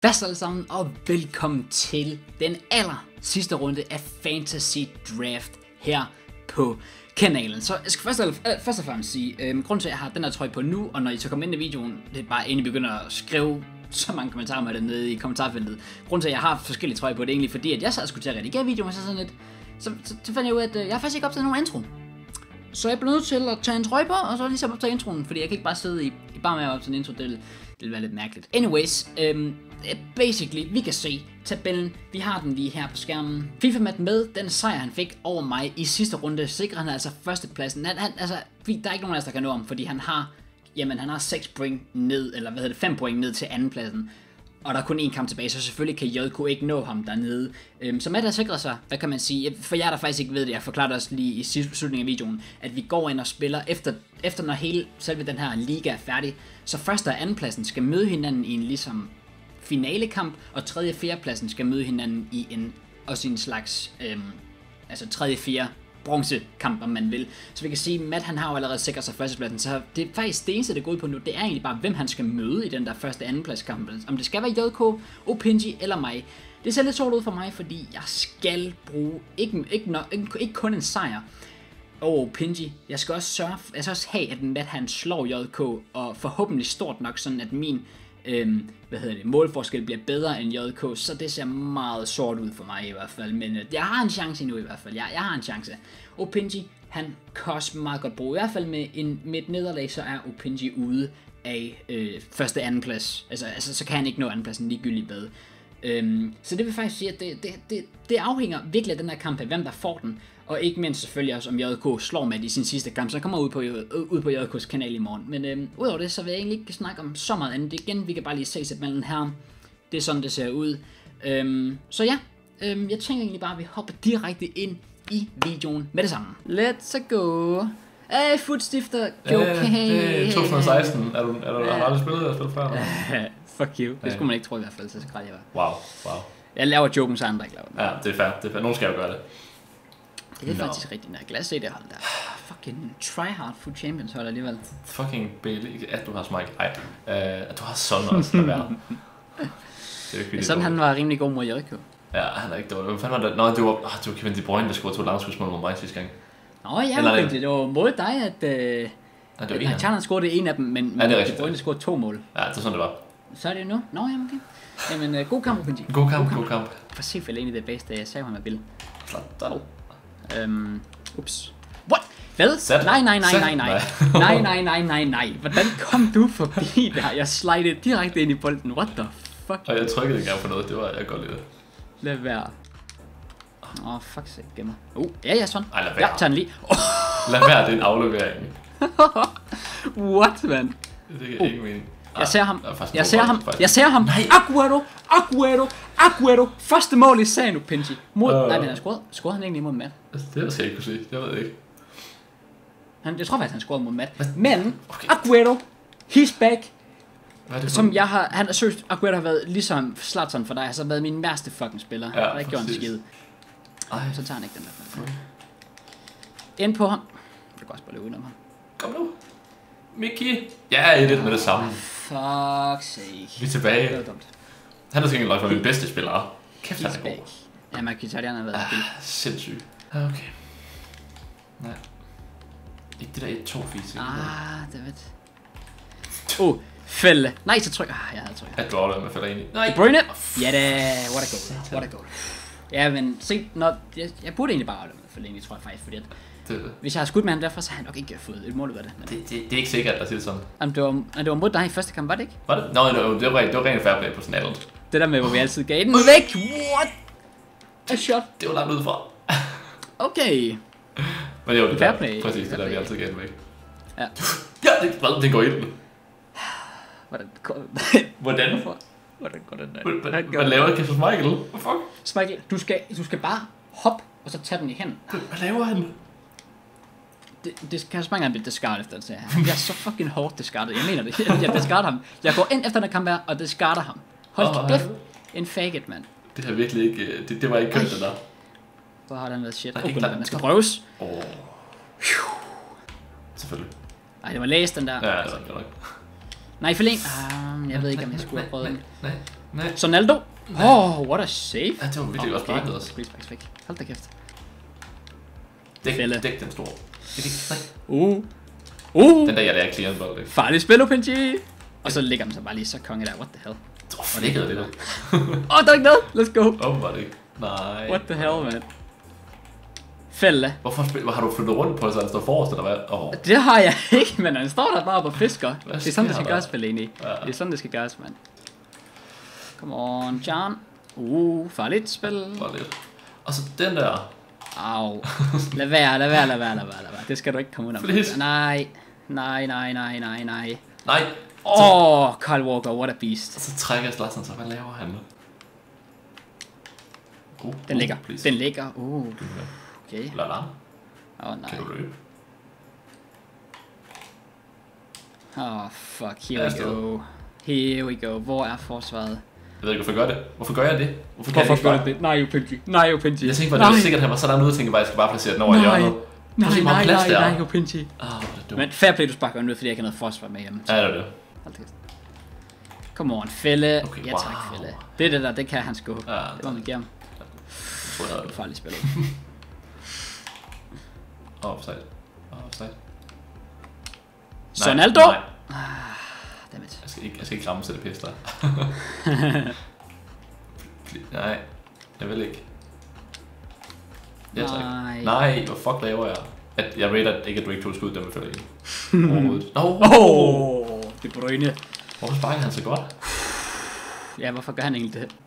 Hvad så alle sammen, og velkommen til den aller sidste runde af Fantasy Draft her på kanalen. Så jeg skal først og fremmest sige, grunden til at jeg har den her trøje på nu, og når I så kommer ind i videoen, det er bare inden I begynder at skrive så mange kommentarer med det nede i kommentarfeltet. Grunden til at jeg har forskellige trøjer på, det er egentlig fordi, at jeg så skulle til at redigere videoen, og så sådan lidt, så fandt jeg ud af, at jeg har faktisk ikke optaget nogen intro. Så jeg blev nødt til at tage en trøje på, og så ligesom optage introen, fordi jeg kan ikke bare sidde i bare med at optage en intro, det vil være lidt mærkeligt. Anyways, basically, vi kan se tabellen, vi har den lige her på skærmen. FIFA Matt med den sejr, han fik over mig i sidste runde, sikrer han altså førstepladsen. Altså, der er ikke nogen af os, der kan nå ham, fordi han har 6 point ned, eller 5 point ned til andenpladsen. Og der er kun én kamp tilbage, så selvfølgelig kan JK ikke nå ham dernede. Så Matt har sikret sig, hvad kan man sige, for jer der faktisk ikke ved det, jeg forklarede også lige i slutningen af videoen, at vi går ind og spiller efter når hele selve den her liga er færdig, så første og andenpladsen skal møde hinanden i en ligesom finalekamp, og tredje og fjerdepladsen skal møde hinanden i en slags, tredje og fjerde bronzekamp, om man vil. Så vi kan sige, at Matt han har jo allerede sikret sig førstepladsen, så det er faktisk det eneste, det går ud på nu, det er egentlig bare, hvem han skal møde i den der første og andenpladskamp. Om det skal være JK, Opinji eller mig. Det ser lidt sort ud for mig, fordi jeg skal bruge ikke kun en sejr over Opinji. Jeg skal også have, at Matt han slår JK, og forhåbentlig stort nok, sådan at min målforskel bliver bedre end JK, så det ser meget sort ud for mig i hvert fald, men jeg har en chance endnu i hvert fald, jeg har en chance. Opinji, han kan også meget godt bruge, i hvert fald med et nederlag, så er Opinji ude af første og anden plads, altså så kan han ikke nå andenpladsen ligegyldigt hvad. Så det vil faktisk sige, at det afhænger virkelig af den her kamp af, hvem der får den, og ikke mindst selvfølgelig også, om JK slår med i sin sidste kamp, så kommer ud på JK's kanal i morgen. Men udover det, så vil jeg egentlig ikke snakke om så meget andet. Igen, vi kan bare lige se sætmanden her. Det er sådan, det ser ud. Så ja, jeg tænker egentlig bare, at vi hopper direkte ind i videoen med det samme. Let's go! Hey, Footstifter, okay. Det er 2016. Har du aldrig spillet før? Fuck you. Det skulle man ikke tro i hvert fald, så skræt jeg var. Wow. Jeg laver joken, så andre ikke laver den. Ja, det er fair. Nogen skal jo gøre det. Det er faktisk rigtigt, når jeg glas se det hold der. Fucking tryhard Foot Champions hold alligevel. Fucking Bailey, at du har Smike. At du har sådan også at være. Sådan han var rimelig god mod Jericho. Ja, han er ikke dårlig. Hvad fanden var det? Nå, det var Kevin De Bruyne, der scorede 2 langskudsmål mod mig sidste gang. Nå ja, det var mod dig, at Charles scorede en af dem, men De Bruyne scorede 2 mål. Ja, det er sådan, det var. Så er det nu. Nå, jamen okay. Jamen, god kamp, Opinji. God kamp. For se for egentlig det bedste, jeg sagde ham af Bill. Flot. Ups. What? Hvad? Nej. Hvordan kom du forbi der? Jeg slidede direkte ind i bolden. What the fuck? Og jeg trykkede ikke engang på noget. Det var jeg godt lide. Lad være. Fuck sake, gemmer. Ja, sådan. Ej, lad være. Ja, tager den lige. Lad være, det er en aflevering. What, man? Det er ikke mening. Jeg ser ham. Nej. Aguero. Første mål i sagen, Opinji. Nej, men han scorede han egentlig imod Matt? Det skal jeg ikke kunne sige. Jeg ved ikke. Jeg tror faktisk, han scorede mod Matt. Men okay. Aguero, he's back. Som han har søgt. Aguero har været ligesom Zlatan for dig. Han har været min værste fucking spiller. Han har ikke gjort en skid. Så tager han ikke den der. Ind på ham. Jeg kan også bare løbe udenom ham. Kom nu. Mickey. Ja, det med det samme. Fuck sake. Vi er tilbage. Det var dumt. Han er sikkert løg for min bedste spiller. Kæft, han er god. Ja, Mkhitaryan har været vildt. Sindssyg. Okay. Nej. Ikke det der 1-2-fis. Det ved. Fælde. Nej, så tryk. Jeg havde trykket. At du afleverer med Fellaini. Nej. De Bruyne. Ja da. What a goal. Ja, men se, jeg burde egentlig bare aflevere med Fellaini, tror jeg faktisk, fordi hvis jeg har skudt med ham derfra, så har jeg nok ikke fået et mål ud af det. Det er ikke sikkert, at sige det sådan. Jamen, det var mod dig i første kamp, var det ikke? Var det? Nå, det var rent fair play på sådan alt. Det der med, hvor vi altid gav den væk. What? A shot. Det var langt udefra. Okay. Men det var det fair play. Præcis, det der vi altid gav den væk. Ja. Ja, det går ind. Hvordan går den der? Hvad laver Kasper Schmeichel? Hvad fuck? Schmeichel, du skal bare hoppe, og så tage den i hænden. Hvad laver han? Det kan Schmeichel blive discard efter det. Han bliver så fucking hårdt discardet. Jeg mener det. Jeg discarder ham. Jeg går ind efter den kamp her, og discarder ham. Hold kæft. En faggot, mand. Det har virkelig ikke... Det var ikke kønt, det der. Hvor har den været shit? Den skal prøves. Selvfølgelig. Ej, det var læst den der. Ja, det var nok. Nej, forlæng. Jeg ved ikke, om jeg skulle have prøvet den. Nej. Ronaldo. What a save. Ja, det var virkelig godt sparket også. Væk. Hold da kæft. Dæk den store. Nej. Den der, jeg lærer clear bold, ikke? Farlig spil, Opinji. Og så ligger den så bare lige så konge der. What the hell? Flækkede det der. Der er ikke noget. Let's go. Var det ikke? Nej. What the hell, man? Fælde. Hvorfor har du flyttet rundt på, så han står forrest, eller hvad? Det har jeg ikke, men han står der bare på fisker. Hvad det er sådan, det skal sker gøres, spil egentlig. Ja. Det er sådan, det skal gøres, mand. Come on, John. Farligt spil. Farligt. Og så den der. Au. Lad være. Det skal du ikke komme ud af. Please. Nej. Nej. Kyle Walker, what a beast. Og så trækker Zlatan, så hvad laver han? Den ligger. Okay. Lala. Nej. Kan du løbe? Fuck. Here we go. Hvor er forsvaret? Jeg ved ikke, hvorfor gør det. Hvorfor gør jeg det? Hvorfor gør det? Nej, Opinji. Jeg tænkte bare, det var sikkert, at han var sådan ude, og tænkte bare, at jeg skal bare placere den over i hjørnet. Nej, Opinji. Det men fair play, du sparker den ud, fordi jeg ikke har noget forsvar med hjemme. Ja, det er det. Come on, Fælde. Okay, ja, tak, Fælde. Det er det der, det kan han sgu. Ja, det var man giver ham. Jeg tror, jeg havde det. Farligt spillet. Offside. Ronaldo! Dammit. Jeg skal ikke ramme til det pisse der. Nej, jeg vil ikke. Nej, hvad fuck laver jeg? Jeg rater ikke, at du ikke tog skud, der med følge i. Overhovedet. Det er Brøgne. Hvorfor sparker han så godt? Ja, hvorfor gør han egentlig det?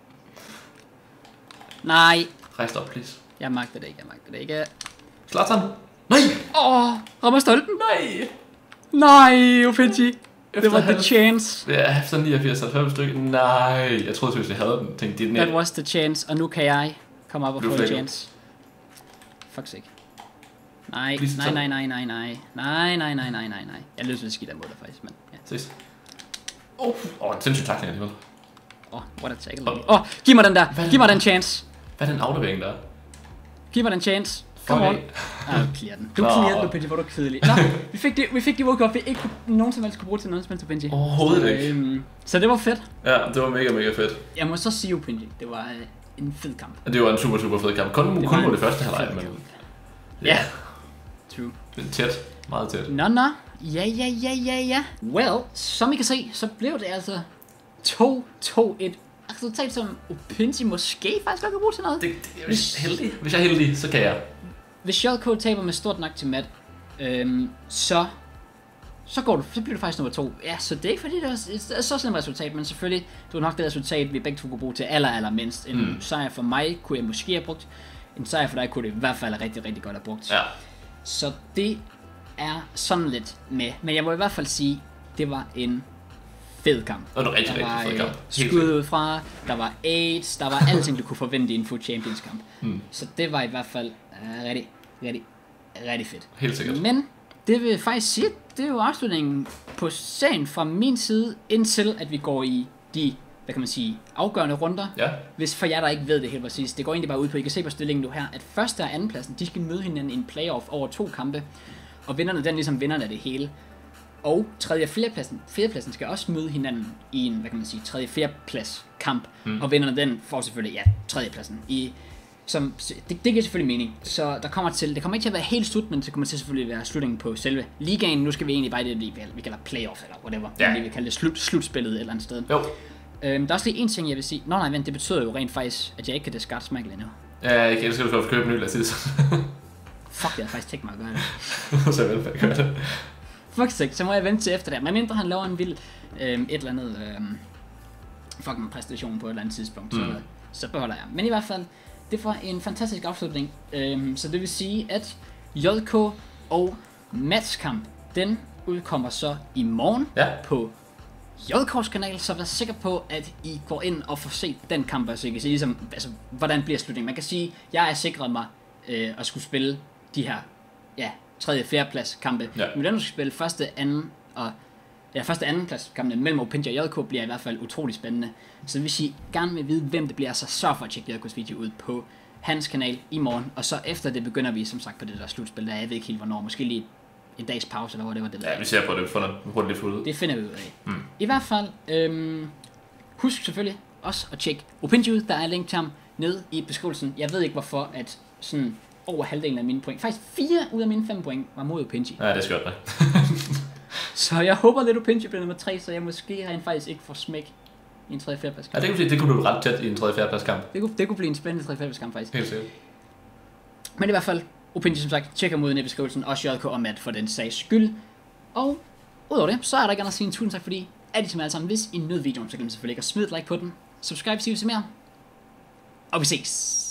Nej. Rejs op, please. Jeg magter det ikke. Zlatan! Nej! Rammer stolpen. Nej, Opinji. Det var the chance. Ja, efter 89-90 stykker. Nej, jeg troede seriøst, jeg havde den. Tænkte, det That was the chance, og nu kan jeg komme op og få en chance. Fuck sake. Nej. Jeg er løs til at skide mod dig faktisk, men ja. Ses. En sindssyg takling alligevel. What a tackle. Giv mig den der. Giv mig den chance. Hvad er den aflevering der? Giv mig den chance. Come on. Clear den. Du clear den, Opinji, hvor du er kedelig. Nå, vi fik det work-up, vi ikke nogen som helst kunne bruge til noget som helst, Opinji. Overhovedet ikke. Så det var fedt. Ja, det var mega fedt. Jeg må så sige, Opinji, det var en fed kamp. Det var en super fed kamp. Kun på det første halvleg, men... Ja. True. Det er tæt. Meget tæt. Nå. Ja. Well, som I kan se, så blev det altså 2-2-1. Resultat, som Opinji måske faktisk godt kan bruge til noget. Hvis jeg er heldig, så kan jeg. Hvis JK taber med stort nok til Matt, så bliver det faktisk nummer 2. Ja, så det er ikke fordi, det er så slemt resultat, men selvfølgelig, det var nok det resultat, vi begge to kunne bruge til allermindst. En sejr for mig kunne jeg måske have brugt. En sejr for dig kunne det i hvert fald rigtig godt have brugt. Ja. Så det er sådan lidt med. Men jeg må i hvert fald sige, det var en fed kamp. Det var en rigtig fed kamp. Skud ud fra, der var AIDS, der var alting, du kunne forvente i en Food Champions kamp. Så det var i hvert fald rigtig fedt. Helt sikkert. Men det vil faktisk sige, det er jo afslutningen på serien fra min side, indtil at vi går i de, hvad kan man sige, afgørende runder. Ja. Hvis for jer, der ikke ved det helt præcis, det går egentlig bare ud på, I kan se på stillingen nu her, at første og anden pladsen, de skal møde hinanden i en playoff over 2 kampe, og vinderne, den ligesom vinderne af det hele. Og tredje og fjerdepladsen skal også møde hinanden i en, hvad kan man sige, tredje og fjerdeplads kamp, og vinderne den får selvfølgelig, ja, tredjepladsen. Det giver selvfølgelig mening, så det kommer ikke til at være helt slut, men det kommer til selvfølgelig være slutningen på selve ligaen. Nu skal vi egentlig bare det, vi kalder playoff, eller whatever, ja. Vi kalder det slutspillet et eller andet sted. Jo. Der er også lige en ting, jeg vil sige. Vent, det betyder jo rent faktisk, at jeg ikke kan discard Smagel endnu. Ja, jeg elsker, at du skal købe en ny, lad os sige det sådan. Fuck, jeg har faktisk tænkt mig at gøre det. Så jeg vil gøre det. Fuck sake, så må jeg vente til efter det. Men mindre han laver en vild et eller andet fucking præstation på et eller andet tidspunkt, så beholder jeg. Men i hvert fald, det var en fantastisk afslutning. Så det vil sige, at JK og Mats kamp, den udkommer så i morgen på JK's kanal, så vær sikker på, at I går ind og får set den kamp, så I kan se ligesom, altså, hvordan bliver slutningen. Man kan sige, jeg er sikret mig at skulle spille de her 3. og 4. plads kampe. Ja. Men den du skal spille første og anden plads kampe mellem Opinji og JK bliver i hvert fald utrolig spændende. Så hvis I gerne vil vide, hvem det bliver, så sørg for at tjekke JK's video ud på hans kanal i morgen. Og så efter det begynder vi som sagt på det der slutspil, der jeg ved ikke helt hvornår, måske lige en dags pause eller hvad det var. Ja, vi ser på det, vi får det lidt fuldt ud. Det finder vi ud af. I hvert fald, husk selvfølgelig også at tjekke Opinji ud. Der er link til ham nede i beskrivelsen. Jeg ved ikke hvorfor, at sådan over halvdelen af mine point, faktisk 4 ud af mine 5 point, var mod Opinji. Ja, det er skørt, Så jeg håber lidt, Opinji bliver nummer 3, så jeg måske rent faktisk ikke får smæk i en 3. 4. plads kamp. Ja, det kunne du ret tæt i en 3. 4. plads kamp. Det kunne blive en spændende 3. 4. plads kamp faktisk. Helt sikkert. Men i hvert fald, Opinji som sagt, tjek ham ud i beskrivelsen, også JK og Matt for den sags skyld. Og udover det, så er der ikke andet at sige en tusind tak, fordi at I som alle sammen, hvis I nød videoen, så kan I selvfølgelig ikke at smide et like på den. Subscribe, hvis I vil se mere. Og vi ses!